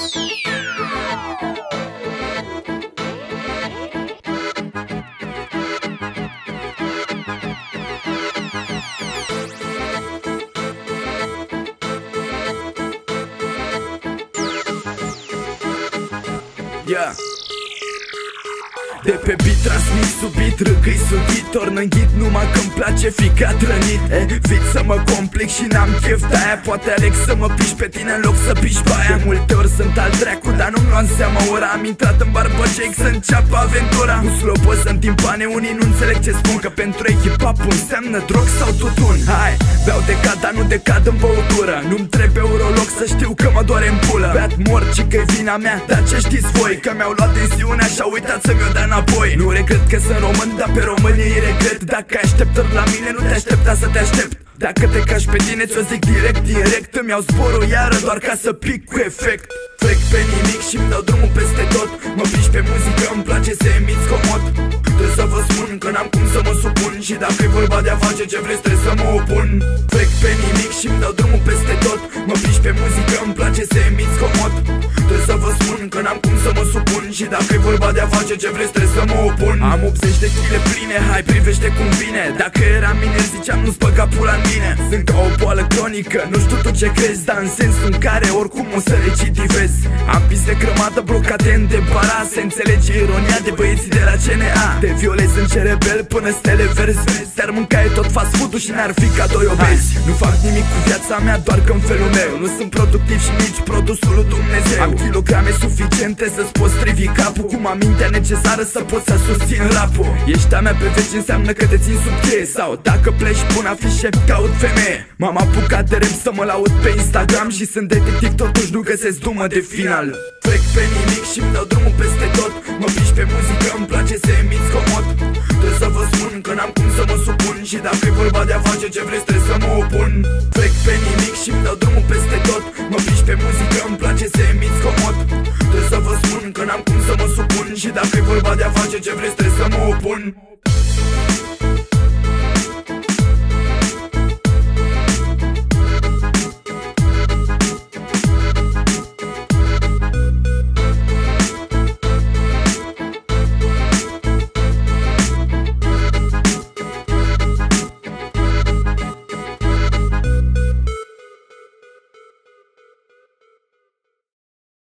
Yeah. De pe beat transmit subit, râgâi sughitor, n-înghit numai când-mi place ficat rănit. Evit să mă complic și n-am chef de-aia, poate aleg să mă piși pe tine în loc să piși pe aia. De multe ori sunt al dracu, dar nu-mi lua în seama ora. Am intrat în barbăceic să înceapă aventura. Nu slobos în timpane, unii nu înțeleg ce spun, că pentru ei hip-hop înseamnă drog sau tutun. Hai, beau de cad, dar nu de cad în băutură. Nu-mi trebuie urolog să știu că mă doare în pulă. Beat mort și că-i vina mea, dar ce știți voi? Că mi-au luat tensiunea și-au uitat să-mi o dea înapoi. Nu regret că sunt român, dar pe românii îi regret. Dacă ai așteptări la mine, nu te aștepta să te aștept. Dacă te cași pe tine, ți-o zic direct. Îmi iau zborul iară doar ca să pic cu efect. Trec pe nimic și-mi dau drumul peste tot. Mă piși pe muzică, îmi place să emiți comod. Trebuie să vă spun că n-am cum să mă supun. Și dacă e vorba de a face ce vreți, trebuie să mă opun. Trec pe nimic și-mi dau drumul peste tot. Mă piși pe muzică, îmi place să emiți comod. Trebuie să vă spun că n-am cum să mă supun. Și dacă e vorba de a face ce vreți, trebuie să mă opun. Am 80 de kg pline, hai privește cum vine. Dacă eram mine ziceam nu-ți băga pula în mine. Sunt ca o boală cronică, nu știu tu ce crezi, dar în sensul în care oricum o să recidivez. Am pise crămată blocate în debaras. Se înțelege ironia de băieții de la CNA. Te violez în cerebel până stele verzi. Te-ar mâncaie tot fast food-ul și n-ar fi ca doi obezi. Nu fac nimic cu viața mea, doar că în felul meu. Nu sunt productiv și nici produsul lui Dumnezeu. Am kilograme suficiente să-ți poți strivi capul, cu mintea necesară să poți să susțin rapul. Ești a mea pe veci înseamnă că te țin sub cheie. Sau dacă pleci pun afișe, caut femeie. M-am apucat de rap să mă laud pe Instagram. Și sunt detectiv, totuși nu găsesc dumă de final. Trec pe nimic și-mi dau drumul peste tot. Mă piși pe muzică, îmi place să emiți comod. Trebuie să vă spun că n-am cum să mă supun. Și dacă e vorba de a face ce vreți, trebuie să mă opun. Trec pe nimic și-mi dau drumul peste tot. Mă piși pe muzică, îmi place să emiți comod. Trebuie să vă spun că n-am cum să mă supun. Și dacă e vorba de a face ce vreți, trebuie să mă opun.